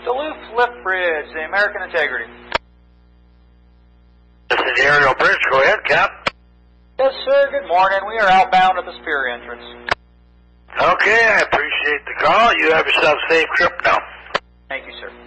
Duluth Lift Bridge, the American Integrity. This is the aerial bridge. Go ahead, Cap. Yes, sir. Good morning. We are outbound at the Spear entrance. Okay, I appreciate the call. You have yourself a safe trip now. Thank you, sir.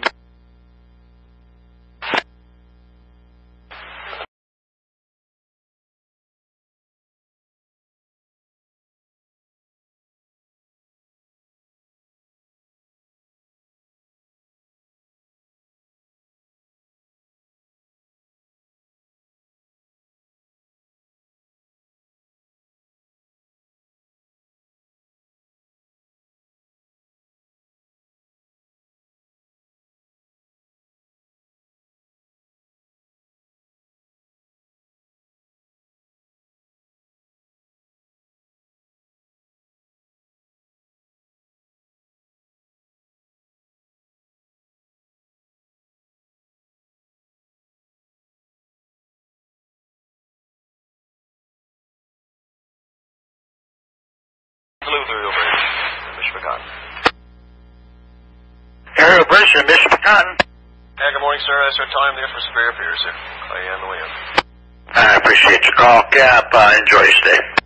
Duluth aerial bridge, Michipicoten. Aerial bridge in Michipicoten. Yeah, good morning, sir. That's our time there for Spear Pier, sir. I am the wind. I appreciate your call, Cap. Enjoy your stay.